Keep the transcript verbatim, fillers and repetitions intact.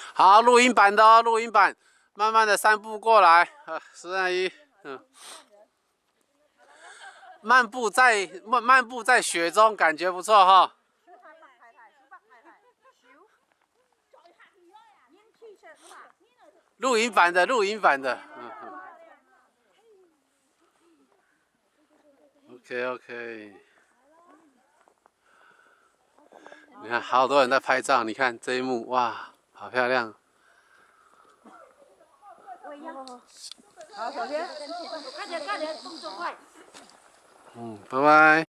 好，录音版的哦，录音版，慢慢的散步过来。啊，十三一，嗯，漫步在漫漫步在雪中，感觉不错哈。录音版的，录音版的，嗯嗯。OK OK。你看，好多人在拍照，你看这一幕，哇，好漂亮。 好，小天，快点快点，动作快。 嗯，拜拜。